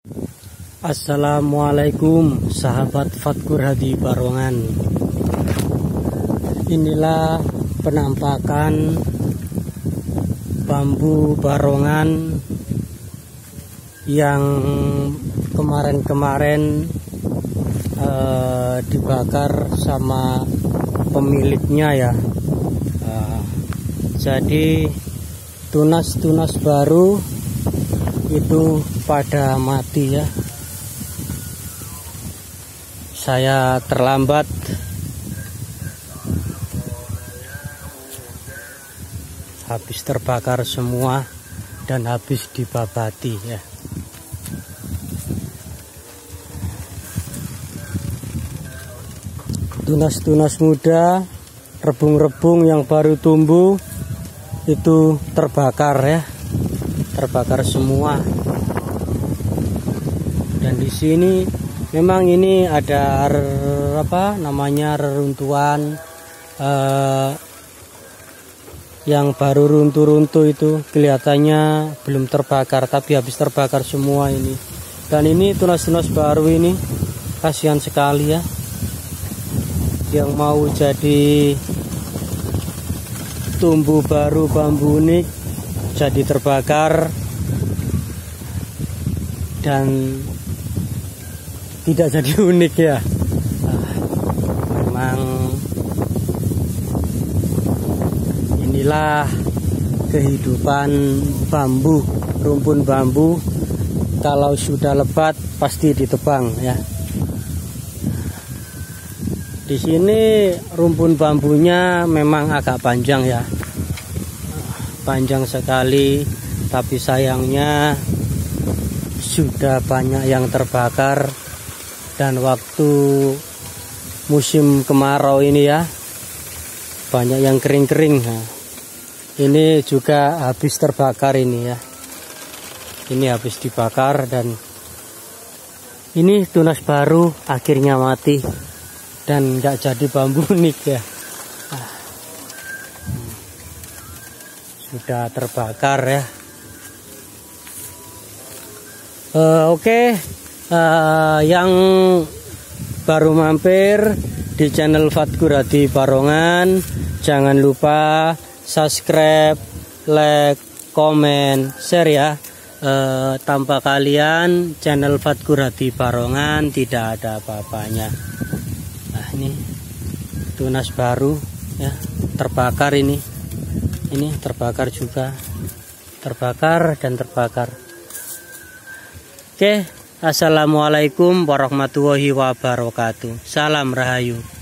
Assalamualaikum sahabat Fatkur Hadi Barongan. Inilah penampakan bambu barongan yang kemarin-kemarin dibakar sama pemiliknya ya. Jadi tunas-tunas baru itu pada mati ya. Saya terlambat, habis terbakar semua dan habis dibabati ya. Tunas-tunas muda, rebung-rebung yang baru tumbuh itu terbakar ya, terbakar semua. Dan di sini memang ini ada reruntuhan yang baru runtuh-runtuh itu kelihatannya belum terbakar, tapi habis terbakar semua ini. Dan ini tunas-tunas baru ini, kasihan sekali ya, yang mau jadi tumbuh baru bambu unik jadi terbakar dan tidak jadi unik ya. Memang inilah kehidupan bambu, rumpun bambu. Kalau sudah lebat pasti ditebang ya. Di sini rumpun bambunya memang agak panjang ya, panjang sekali, tapi sayangnya sudah banyak yang terbakar. Dan waktu musim kemarau ini ya, banyak yang kering-kering. Nah, ini juga habis terbakar ini ya. Ini habis dibakar dan ini tunas baru akhirnya mati dan nggak jadi bambu unik ya. Sudah terbakar ya. Oke. Yang baru mampir di channel Fatkur Hadi Barongan, jangan lupa subscribe, like, komen, share ya. Tanpa kalian channel Fatkur Hadi Barongan tidak ada apa-apanya. Nah, ini tunas baru ya, terbakar ini terbakar juga, terbakar dan terbakar. Oke. Assalamualaikum warahmatullahi wabarakatuh. Salam Rahayu.